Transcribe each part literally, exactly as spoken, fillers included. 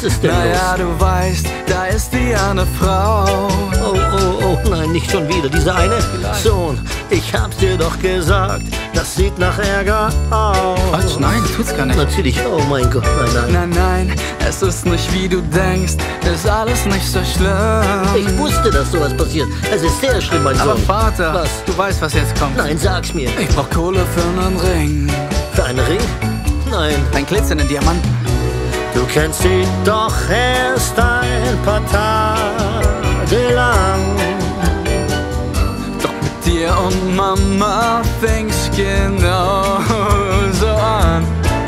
Was ist denn naja, los? du weißt, da ist die eine Frau. Oh, oh, oh, nein, nicht schon wieder. Diese eine? Vielleicht. Sohn, ich hab's dir doch gesagt, das sieht nach Ärger aus. Quatsch, nein, tut's gar nicht. Natürlich, oh mein Gott, nein, nein. Nein, nein, es ist nicht wie du denkst, ist alles nicht so schlimm. Ich wusste, dass sowas passiert. Es ist sehr schlimm, mein Aber Sohn. Vater, Was? du weißt, was jetzt kommt. Nein, sag's mir. Ich brauch Kohle für einen Ring. Für einen Ring? Nein. Ein glitzernden Diamanten. Du kennst sie doch erst ein paar Tage lang. Doch mit dir und Mama fing's genau so an.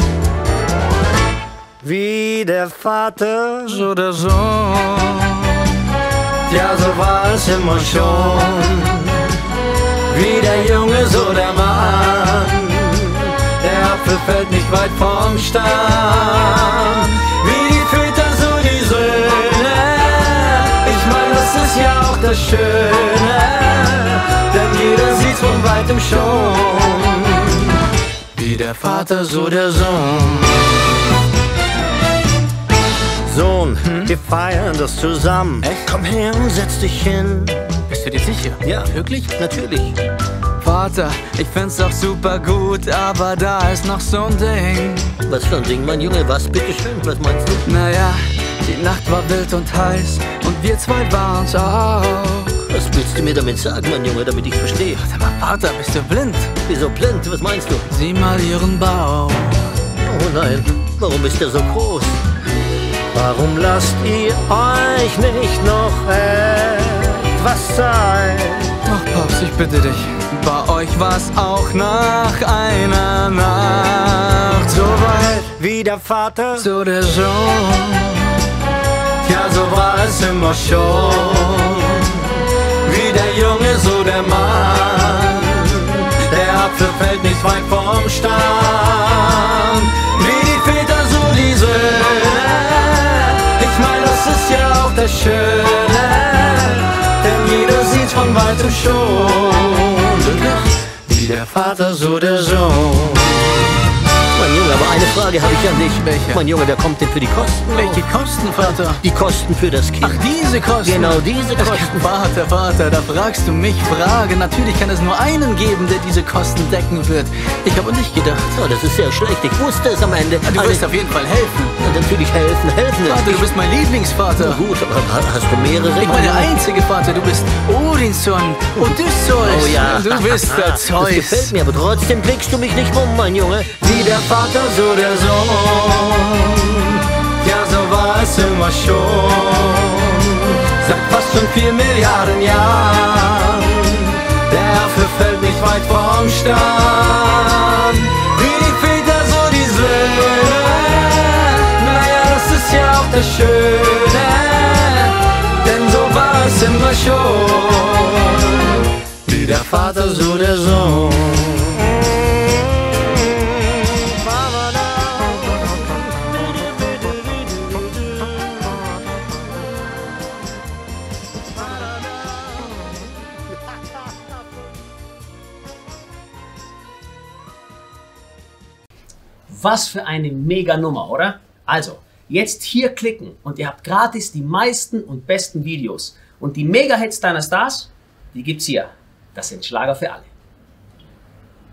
Wie der Vater, So der Sohn. ja, so war es immer schon. Wie der Junge, so der Mann. Der Apfel fällt nicht weit vom Stamm. Wie die Väter, so die Söhne. Ich meine, das ist ja auch das Schöne, denn jeder sieht's von weitem schon. Wie der Vater, so der Sohn. Sohn, wir feiern das zusammen. Echt? Komm her und setz dich hin. Bist du dir sicher? Ja, Wirklich? natürlich. Vater, ich find's doch super gut, aber da ist noch so ein Ding. Was für ein Ding, mein Junge, was? Bitteschön, was meinst du? Naja, die Nacht war wild und heiß und wir zwei waren's auch. Was willst du mir damit sagen, mein Junge, damit ich verstehe? Sag mal, Vater, bist du blind? Wieso blind? Was meinst du? Sieh mal ihren Bauch. Oh nein, warum ist der so groß? Warum lasst ihr euch nicht noch etwas Zeit? Ach, Paps, ich bitte dich. Bei euch war's auch nach einer Nacht so weit. Wie der Vater, So der Sohn. ja, so war es immer schon. Wie der Junge, so der Mann. Der Apfel fällt nicht weit vom Stamm. Wie die Väter, so die Söhne. Ich meine, das ist ja auch das Schöne, denn jeder sieht's von weitem schon. Wie der Vater, so der Sohn. Mein Junge, aber eine Frage habe ich an dich. Welche? Mein Junge, wer kommt denn für die Kosten? Welche Kosten, Vater? Die Kosten für das Kind. Ach, diese Kosten? Genau, diese Das Kosten. Vater, Vater, da fragst du mich Fragen. Natürlich kann es nur einen geben, der diese Kosten decken wird. Ich habe an dich gedacht. Oh, das ist sehr schlecht. Ich wusste es am Ende. Du Alle- wirst auf jeden Fall helfen. Ja, natürlich helfen, helfen. Vater, du bist mein Lieblingsvater. Na gut, aber ha- hast du mehrere? Ich meine, der einzige Vater, du bist Odinson, Odysseus. Oh ja. Du bist der Das gefällt Zeus. mir, aber trotzdem blickst du mich nicht um, mein Junge. Wie der Vater, so der Sohn. Ja, so war es immer schon. Seit fast schon vier Milliarden Jahren. Der Apfel fällt nicht weit vom Stamm. Wie die Väter, so die Söhne. Naja, das ist ja auch das Schöne, denn so war es immer schon. Wie der Vater, so der Sohn. Was für eine mega Nummer, oder? Also, jetzt hier klicken und ihr habt gratis die meisten und besten Videos. Und die Mega-Hits deiner Stars, die gibt's hier. Das sind Schlager für alle.